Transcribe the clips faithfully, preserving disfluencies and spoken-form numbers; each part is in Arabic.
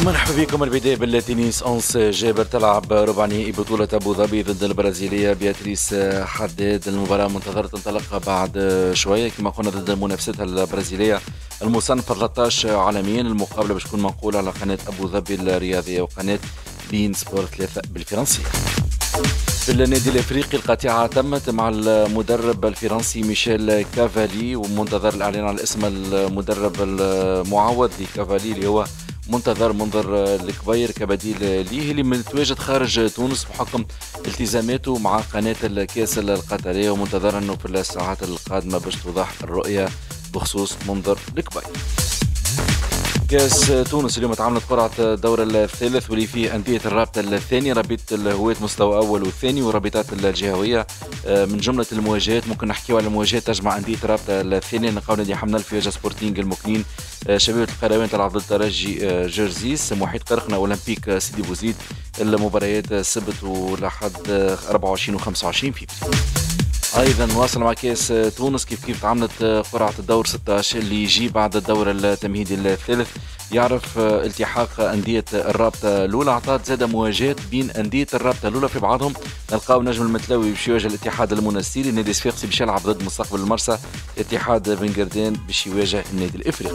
مرحبا بكم. البداية بالتنس. أنس جابر تلعب ربع نهائي بطولة أبو ظبي ضد البرازيلية بياتريس حداد. المباراة منتظرة تنطلق بعد شوية كما قلنا ضد منافستها البرازيلية المصنفة ثلاثة عشر عالميا. المقابلة باش تكون منقولة على قناة أبو ظبي الرياضية وقناة بين سبورت ثلاثة بالفرنسية. في النادي الافريقي القطيعه تمت مع المدرب الفرنسي ميشيل كافالي، ومنتظر الاعلان عن اسم المدرب المعوض لكافالي اللي هو منتظر منظر الكبير كبديل ليه، اللي متواجد خارج تونس بحكم التزاماته مع قناه الكاس القطريه، ومنتظر انه في الساعات القادمه باش توضح الرؤيه بخصوص منظر الكبير. كاس تونس اليوم تعاملت قرعة الدور الثالث واللي فيه أندية الرابطة الثانية، رابطة الهواة مستوى أول والثاني ورابطات الجهوية. من جملة المواجهات ممكن نحكيو على المواجهات تجمع أندية الرابطة الثانية، نلقاو نادي حمنا في واجه سبورتينغ المكنين، شبيبة القرويين تلعب ضد ترجي جرزيس، محيط قرقنة أولمبيك سيدي بوزيد. المباريات السبت ولحد أربعة وعشرين وخمسة وعشرين فبراير. ايضا نواصل مع كاس تونس كيف كيف تعاملت قرعه الدور ستة عشر اللي يجي بعد الدور التمهيدي الثالث، يعرف التحاق انديه الرابطه الاولى. عطات زاد مواجهات بين انديه الرابطه الاولى، في بعضهم نلقاو نجم المتلوي باش يواجه الاتحاد المنستيري، النادي الصفاقسي باش يلعب ضد مستقبل المرسى، اتحاد بن قردان باش يواجه النادي الافريقي.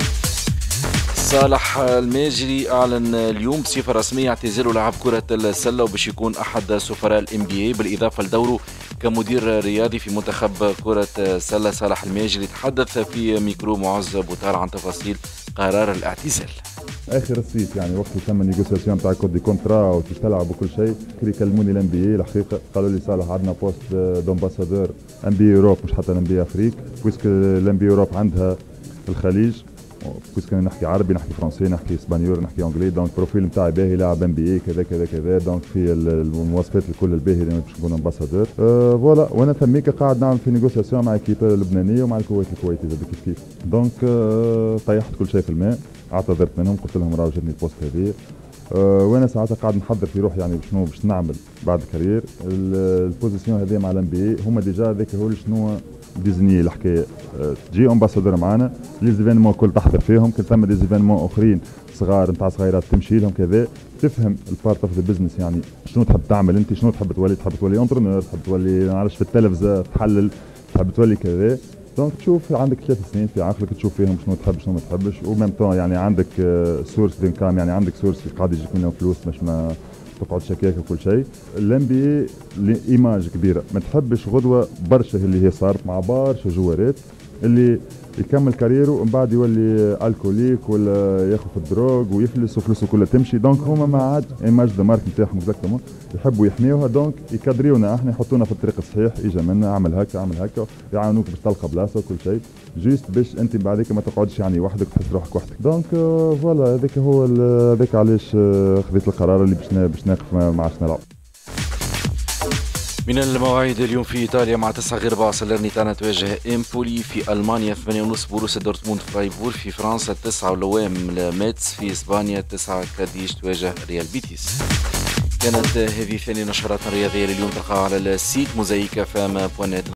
صالح الماجري اعلن اليوم بصفه رسميه اعتزاله لعب كره السله، وباش يكون احد سفراء الام بي اي بالاضافه لدوره كمدير رياضي في منتخب كره السله. صالح الماجري تحدث في ميكرو معز بوتار عن تفاصيل قرار الاعتزال. اخر الصيف يعني وقت تم النيغوسياسيون تاع كود دي كونترا وتش تلعب وكل شيء، كري كلموني الام بي اي الحقيقه قالوا لي صالح عندنا بوست دومباسادور ام بي اوروب مش حتى الام بي افريك، بويسك الام بي اوروب عندها الخليج، بويسك نحكي عربي نحكي فرنسي نحكي اسبانيول نحكي انجلي، دونك البروفيل نتاعي باهي لاعب ام بي اي كذا كذا كذا، دونك في المواصفات الكل الباهي اللي باش نكون امباسادور. أه فوالا، وانا ثميك قاعد نعمل في نيغوسياسيون مع اكيب لبنانيه ومع الكويت الكويتي زاد كيف كيف، دونك أه طيحت كل شيء في الماء، اعتذرت منهم قلت لهم راه جاتني البوست هذه. أه وانا ساعتها قاعد نحضر في روحي يعني شنو باش نعمل بعد كارير. البوزيسيون هذه مع الام بي اي هما ديجا هذاك هو شنو ديزني الحكايه، أه تجي امباسادور معانا لي زيفينمون كل تحضر فيهم، كل ثم دي زيفينمون اخرين صغار نتاع صغيرات تمشي لهم كذا، تفهم البارت اوف ذا بزنس يعني شنو تحب تعمل انت، شنو تحب تولي، تحب تولي انترنور، تحب تولي ما نعرفش في التلفزه تحلل، تحب تولي كذا، دونك تشوف عندك ثلاث سنين في عقلك تشوف فيهم شنو تحب شنو ما تحبش، وميم طون يعني عندك سورس دينكام، يعني عندك سورس قاعد يجيك منهم فلوس مش ما تقعد شكاك وكل شيء. الام بي اي ايماج كبيره، ما تحبش غدوه برشا اللي هي صارت مع برشا جوارات اللي يكمل كاريره ومن بعد يولي الكوليك ولا ياخذ في الدروغ ويفلس وفلوسه كلها تمشي، دونك هما ما عاد ايماج ذا مارك نتاعهم اكزاكتومون يحبوا يحميوها، دونك يكادريونا احنا يحطونا في الطريق الصحيح، اجا منا اعمل هكا اعمل هكا، يعاونوك باش تلقى بلاصه وكل شيء، جوست باش انت بعديك ما تقعدش يعني وحدك تحس روحك وحدك، دونك فوالا هذاك هو هذاك علاش خذيت القرار اللي باش باش ناقف ما عادش نلعب. من المواعيد اليوم في ايطاليا مع تسعة غير ربع سالرنيتانا تواجه امبولي، في المانيا ثمانية ونص بوروسيا دورتموند فرايبور، في فرنسا تسعة ولوام ميتس، في اسبانيا تسعة كاديش تواجه ريال بيتيس. كانت هذه ثاني نشراتنا الرياضيه لليوم، تلقاها على السيت موزايكا فام بوانيت.